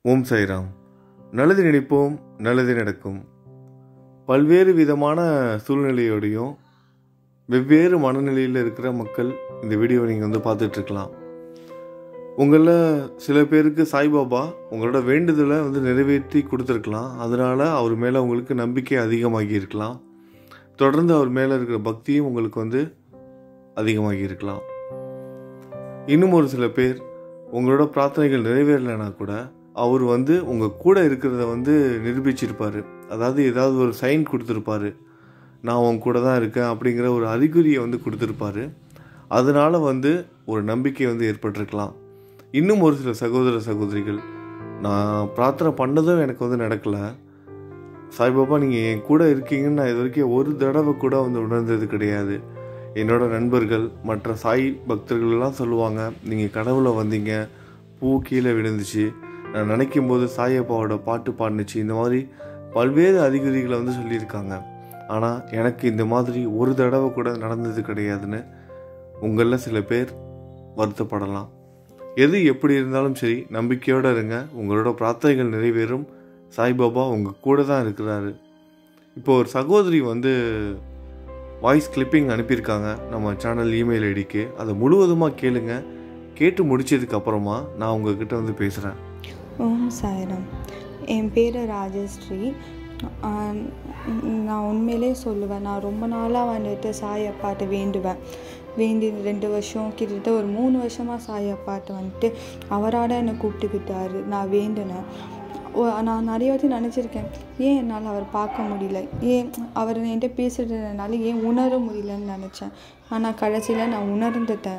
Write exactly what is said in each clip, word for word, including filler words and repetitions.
ஓம் சாய்ராம். நல்லது நினைப்போம், நல்லது நடக்கும். பல்வேறு விதமான சூழ்நிலையோடையும் வெவ்வேறு மனநிலையில் இருக்கிற மக்கள் இந்த வீடியோவை நீங்கள் வந்து பார்த்துட்ருக்கலாம். உங்களில் சில பேருக்கு சாய்பாபா உங்களோட வேண்டுதலை வந்து நிறைவேற்றி கொடுத்துருக்கலாம். அதனால் அவர் மேலே உங்களுக்கு நம்பிக்கை அதிகமாகி இருக்கலாம். தொடர்ந்து அவர் மேலே இருக்கிற பக்தியும் உங்களுக்கு வந்து அதிகமாகி இருக்கலாம். இன்னும் ஒரு சில பேர் உங்களோட பிரார்த்தனைகள் நிறைவேறலைன்னா கூட அவர் வந்து உங்கள் கூட இருக்கிறத வந்து நிரூபிச்சிருப்பார். அதாவது ஏதாவது ஒரு சைன் கொடுத்துருப்பாரு, நான் உங்க கூட தான் இருக்கேன் அப்படிங்கிற ஒரு அறிகுறியை வந்து கொடுத்துருப்பாரு. அதனால் வந்து ஒரு நம்பிக்கை வந்து ஏற்பட்டிருக்கலாம். இன்னும் ஒரு சில சகோதர சகோதரிகள், நான் பிரார்த்தனை பண்ணதும் எனக்கு வந்து நடக்கலை, சாய்பாபா நீங்கள் என் கூட இருக்கீங்கன்னு நான் இது வரைக்கும் ஒரு தடவை கூட வந்து உணர்ந்தது கிடையாது. என்னோட நண்பர்கள் மற்ற சாய் பக்தர்கள்லாம் சொல்லுவாங்க, நீங்கள் கனவுல வந்தீங்க, பூ கீழே விழுந்துச்சு, நான் நினைக்கும் போது சாயப்பாவோட பாட்டு பாடுனுச்சு, இந்த மாதிரி பல்வேறு அறிகுறிகளை வந்து சொல்லியிருக்காங்க. ஆனால் எனக்கு இந்த மாதிரி ஒரு தடவை கூட நடந்தது கிடையாதுன்னு உங்களில் சில பேர் வருத்தப்படலாம். எது எப்படி இருந்தாலும் சரி, நம்பிக்கையோடு இருங்க. உங்களோட பிரார்த்தனைகள் நிறைவேறும். சாய்பாபா உங்கள் கூட தான் இருக்கிறாரு. இப்போ ஒரு சகோதரி வந்து வாய்ஸ் கிளிப்பிங் அனுப்பியிருக்காங்க நம்ம சேனல் இமெயில் ஐடிக்கு. அதை முழுவதுமாக கேளுங்க. கேட்டு முடிச்சதுக்கு அப்புறமா நான் உங்ககிட்ட வந்து பேசுகிறேன். ஓம் சாய்ராம். என் பேர் ராஜஸ்ரீ. நான் உண்மையிலே சொல்லுவேன், நான் ரொம்ப நாளாக வந்துட்டு சாயப்பாட்ட வேண்டுவேன். வேண்டி ரெண்டு வருஷம் கிட்டத்தட்ட ஒரு மூணு வருஷமாக சாயப்பாட்ட வந்துட்டு அவராட என்னை கூப்பிட்டுக்கிட்டாரு. நான் வேண்டினேன். நான் நிறைய வாட்டி நினச்சிருக்கேன், ஏன் என்னால் அவர் பார்க்க முடியல, ஏன் அவர் என்கிட்ட பேசுகிறதுனால ஏன் உணர முடியலன்னு நினச்சேன். ஆனால் கடைசியில் நான் உணர்ந்துட்டேன்.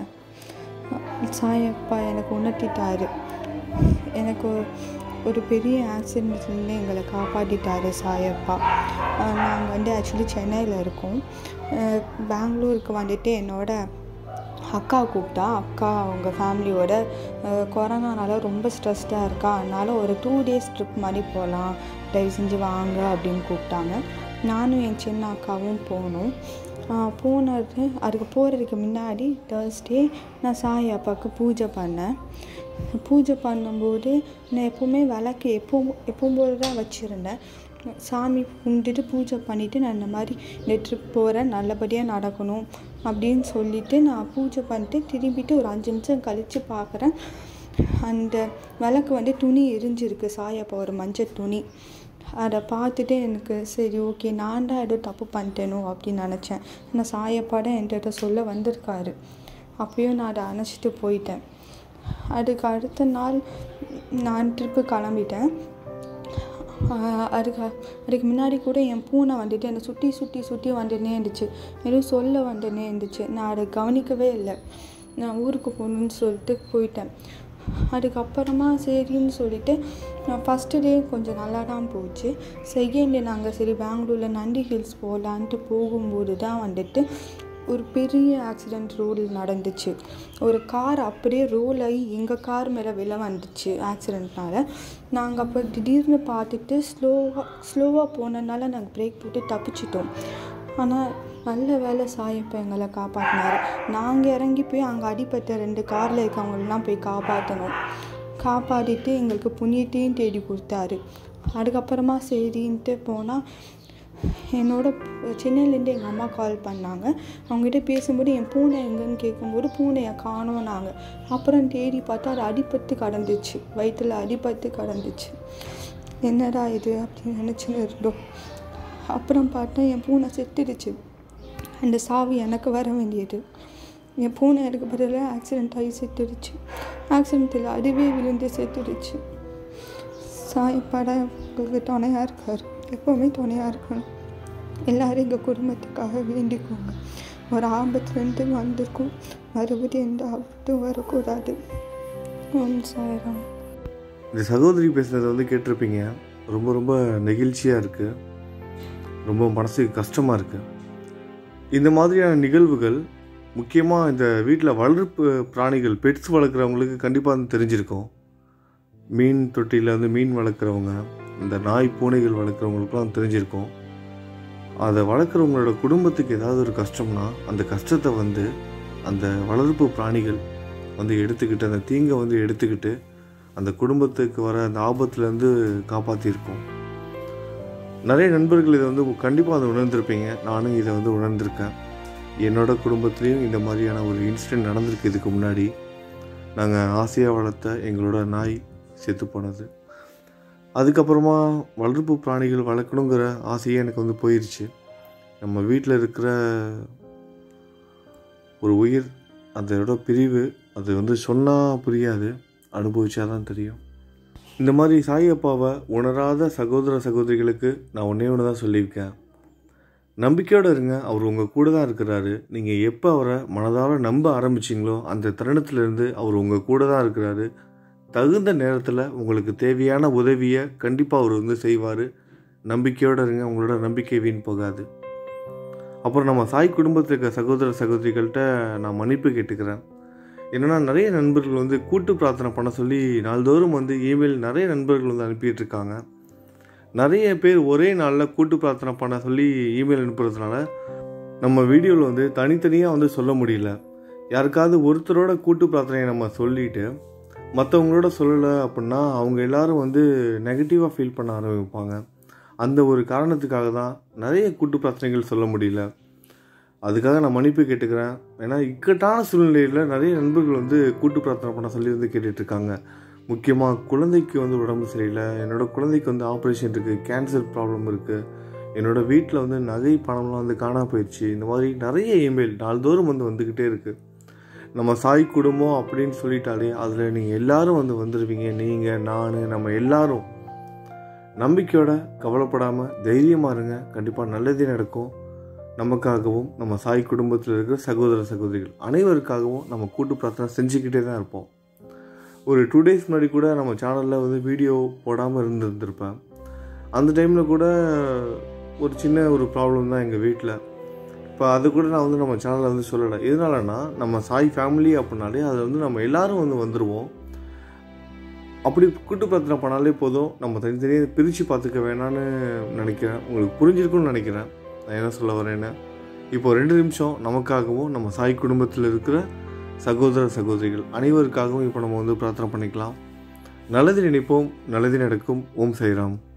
சாயப்பா எனக்கு உணர்த்திட்டாரு. எனக்கு ஒரு பெரிய ஆக்சிடென்ட்லேருந்து எங்களை காப்பாற்றிட்டாரு சாயப்பா. நாங்கள் வந்து ஆக்சுவலி சென்னையில் இருக்கோம். பெங்களூருக்கு வந்துட்டு என்னோட அக்கா கூப்பிட்டா. அக்கா அவங்க ஃபேமிலியோட கொரோனானால ரொம்ப ஸ்ட்ரெஸ்டாக இருக்கா, அதனால் ஒரு டூ டேஸ் ட்ரிப் மாதிரி போகலாம், தயவு செஞ்சு வாங்க அப்படின்னு கூப்பிட்டாங்க. நானும் என் சின்ன அக்காவும் போனோம். போனது அதுக்கு போகிறதுக்கு முன்னாடி தேர்ஸ்டே நான் சாய் அப்பாவுக்கு பூஜை பண்ணேன். பூஜை பண்ணும்போது நான் எப்போவுமே விளக்கு எப்பவும் எப்பவும் போது தான் வச்சுருந்தேன். சாமி கும்பிட்டுட்டு பூஜை பண்ணிவிட்டு நான் இந்த மாதிரி இந்த ட்ரிப் போகிறேன், நல்லபடியாக நடக்கணும் அப்படின்னு சொல்லிவிட்டு நான் பூஜை பண்ணிட்டு திரும்பிட்டு ஒரு அஞ்சு நிமிஷம் கழித்து பார்க்குறேன், அந்த விளக்கு வந்து துணி எரிஞ்சிருக்கு, சாயப்பா ஒரு மஞ்சள் துணி. அதை பார்த்துட்டு எனக்கு சரி ஓகே, நான் தான் ஏதோ தப்பு பண்ணிட்டேனோ அப்படின்னு நினச்சேன். ஆனால் சாயப்பாட என்கிட்ட சொல்ல வந்திருக்காரு. அப்பயும் நான் அதை அணைச்சிட்டு போயிட்டேன். அதுக்கு அடுத்த நாள் நான் ட்ரிப்பு கிளம்பிட்டேன். அதுக்கு அதுக்கு முன்னாடி கூட என் பூனை வந்துட்டு என்னை சுற்றி சுற்றி சுற்றி வந்துன்னே இருந்துச்சு, எதுவும் சொல்ல வந்துன்னே இருந்துச்சு. நான் அதை கவனிக்கவே இல்லை. நான் ஊருக்கு போகணுன்னு சொல்லிட்டு போயிட்டேன். அதுக்கப்புறமா சரின்னு சொல்லிவிட்டு நான் ஃபஸ்ட்டு டே கொஞ்சம் நல்லா தான் போச்சு. செகண்ட் டே நாங்கள் சரி பெங்களூரில் நந்தி ஹில்ஸ் போகலான்ட்டு போகும்போது தான் வந்துட்டு ஒரு பெரிய ஆக்சிடெண்ட் ரோடில் நடந்துச்சு. ஒரு கார் அப்படியே ரோல் ஆகி எங்கள் கார் மேலே விழ வந்துச்சு ஆக்சிடெண்ட்னால. நாங்கள் அப்போ திடீர்னு பார்த்துட்டு ஸ்லோவாக ஸ்லோவாக போனதுனால நாங்கள் பிரேக் போட்டு தப்பிச்சிட்டோம். ஆனால் நல்ல வேலை சாயப்பா எங்களை காப்பாற்றினார். நாங்கள் இறங்கி போய் அங்கே அடிப்பட்ட ரெண்டு காரில் இருக்கவங்களெலாம் போய் காப்பாற்றணும். காப்பாற்றிட்டு எங்களுக்கு புண்ணியத்தையும் தேடி கொடுத்தாரு. அதுக்கப்புறமா சரின்ட்டு போனால் என்னோட சென்னையிலேருந்து எங்கள் அம்மா கால் பண்ணாங்க. அவங்ககிட்ட பேசும்போது என் பூனை எங்கேன்னு கேட்கும்போது பூனையை காணோம். நாங்கள் அப்புறம் தேடி பார்த்தா அது அடிபட்டு கடந்துச்சு, வயிற்றில் அடிபட்டு கடந்துச்சு. என்னடா இது அப்படின்னு நினச்சின்னு இருந்தோம். அப்புறம் பார்த்தா என் பூனை செத்துடுச்சு. அந்த சாவி எனக்கு வர வேண்டியது. என் பூனை எனக்கு பதிலாக ஆக்சிடெண்ட் ஆகி செத்துடுச்சு. ஆக்சிடெண்ட்டில் அதுவே விழுந்து செத்துடுச்சு. சாய்ப்பாட உங்களுக்கு துணையாக இருக்கார், எப்போவுமே துணையாக இருக்கணும். எல்லோரும் எங்கள் குடும்பத்துக்காக வேண்டிக்கோங்க. ஒரு ஆபத்துலேருந்து வந்திருக்கும், மறுபடியும் எந்த ஆபத்தும் வரக்கூடாது. ஓம் சாய்ராம். இந்த சகோதரி பேசுனதை வந்து கேட்டிருப்பீங்க. ரொம்ப ரொம்ப நெகிழ்ச்சியாக இருக்குது, ரொம்ப மனசுக்கு கஷ்டமாக இருக்குது. இந்த மாதிரியான நிகழ்வுகள் முக்கியமாக இந்த வீட்டில் வளர்ப்பு பிராணிகள் பெட்ஸ் வளர்க்குறவங்களுக்கு கண்டிப்பாக வந்து தெரிஞ்சிருக்கும். மீன் தொட்டியில் வந்து மீன் வளர்க்குறவங்க, இந்த நாய் பூனைகள் வளர்க்குறவங்களுக்குலாம் தெரிஞ்சிருக்கும். அதை வளர்க்குறவங்களோட குடும்பத்துக்கு ஏதாவது ஒரு கஷ்டம்னா அந்த கஷ்டத்தை வந்து அந்த வளர்ப்பு பிராணிகள் வந்து எடுத்துக்கிட்டு, அந்த தீங்கை வந்து எடுத்துக்கிட்டு அந்த குடும்பத்துக்கு வர அந்த ஆபத்துலேருந்து காப்பாற்றிருக்கோம். நிறைய நண்பர்கள் இதை வந்து கண்டிப்பாக அதை உணர்ந்திருப்பீங்க. நானும் இதை வந்து உணர்ந்திருக்கேன். என்னோடய குடும்பத்துலேயும் இந்த மாதிரியான ஒரு இன்சிடெண்ட் நடந்திருக்கு. இதுக்கு முன்னாடி நாங்கள் ஆசையாக வளர்த்த எங்களோட நாய் செத்து போனது. அதுக்கப்புறமா வளர்ப்பு பிராணிகள் வளர்க்கணுங்கிற ஆசையே எனக்கு வந்து போயிடுச்சு. நம்ம வீட்டில் இருக்கிற ஒரு உயிர், அதோட பிரிவு, அது வந்து சொன்னால் புரியாது, அனுபவிச்சா தான் தெரியும். இந்த மாதிரி சாய் அப்பாவை உணராத சகோதர சகோதரிகளுக்கு நான் ஒன்றே ஒன்று தான் சொல்லியிருக்கேன். நம்பிக்கையோடு இருங்க. அவர் உங்கள் கூட தான் இருக்கிறாரு. நீங்கள் எப்போ அவரை மனதார நம்ப ஆரம்பிச்சிங்களோ அந்த தருணத்திலேருந்து அவர் உங்கள் கூட தான் இருக்கிறாரு. தகுந்த நேரத்தில் உங்களுக்கு தேவையான உதவியை கண்டிப்பாக அவர் வந்து செய்வார். நம்பிக்கையோடு இருங்க. உங்களோட நம்பிக்கை வீண் போகாது. அப்புறம் நம்ம சாய் குடும்பத்தில் இருக்க சகோதர சகோதரிகள்கிட்ட நான் மன்னிப்பு கேட்டுக்கிறேன். என்னென்னா, நிறைய நண்பர்கள் வந்து கூட்டு பிரார்த்தனை பண்ண சொல்லி நாள்தோறும் வந்து இமெயில் நிறைய நண்பர்கள் வந்து அனுப்பிட்டு இருக்காங்க. நிறைய பேர் ஒரே நாளில் கூட்டு பிரார்த்தனை பண்ண சொல்லி இமெயில் அனுப்புறதுனால நம்ம வீடியோவில் வந்து தனித்தனியாக வந்து சொல்ல முடியல. யாருக்காவது ஒருத்தரோட கூட்டு பிரார்த்தனையை நம்ம சொல்லிவிட்டு மற்றவங்களோட சொல்லலை அப்படின்னா அவங்க எல்லோரும் வந்து நெகட்டிவாக ஃபீல் பண்ண ஆரம்பிப்பாங்க. அந்த ஒரு காரணத்துக்காக தான் நிறைய கூட்டு பிரார்த்தனைகள் சொல்ல முடியல. அதுக்காக நான் மன்னிப்பு கேட்டுக்கிறேன். ஏன்னா இக்கட்டான சூழ்நிலையில் நிறைய நண்பர்கள் வந்து கூட்டு பிரார்த்தனை பண்ண சொல்லி வந்து கேட்டுட்ருக்காங்க. முக்கியமாக குழந்தைக்கு வந்து உடம்பு சரியில்லை, என்னோடய குழந்தைக்கு வந்து ஆப்ரேஷன் இருக்குது, கேன்சர் ப்ராப்ளம் இருக்குது, என்னோடய வீட்டில் வந்து நகை பணம்லாம் வந்து காணா போயிடுச்சு. இந்த மாதிரி நிறைய இமெயில் நாள்தோறும் வந்து வந்துக்கிட்டே இருக்குது. நம்ம சாய் குடும்பம் அப்படின்னு சொல்லிட்டாலே அதில் நீங்கள் எல்லோரும் வந்து வந்துடுவீங்க. நீங்கள், நான், நம்ம எல்லாரும் நம்பிக்கையோட கவலைப்படாமல் தைரியமாக இருங்க. கண்டிப்பாக நல்லதே நடக்கும். நமக்காகவும் நம்ம சாய் குடும்பத்தில் இருக்கிற சகோதர சகோதரிகள் அனைவருக்காகவும் நம்ம கூட்டு பிரார்த்தனை செஞ்சுக்கிட்டே தான் இருப்போம். ஒரு டூ டேஸ் முன்னாடி கூட நம்ம சேனலில் வந்து வீடியோ போடாமல் இருந்திருந்திருப்பேன். அந்த டைமில் கூட ஒரு சின்ன ஒரு ப்ராப்ளம் தான் எங்கள் வீட்டில். இப்போ அது கூட நான் வந்து நம்ம சேனலில் வந்து சொல்லலை. எதனாலன்னா, நம்ம சாய் ஃபேமிலி அப்படின்னாலே அது வந்து நம்ம எல்லோரும் வந்து வந்துடுவோம். அப்படி கூட்டு பிரார்த்தனை பண்ணாலே போதும். நம்ம தனித்தனியாக பிரித்து பார்த்துக்க வேணான்னு நினைக்கிறேன். உங்களுக்கு புரிஞ்சிருக்குன்னு நினைக்கிறேன் நான் என்ன சொல்ல வரேன்னு. இப்போ ரெண்டு நிமிஷம் நமக்காகவும் நம்ம சாய் குடும்பத்தில் இருக்கிற சகோதர சகோதரிகள் அனைவருக்காகவும் இப்போ நம்ம வந்து பிரார்த்தனை பண்ணிக்கலாம். நல்லது நினைப்போம், நல்லது நடக்கும். ஓம் சாய்ராம்.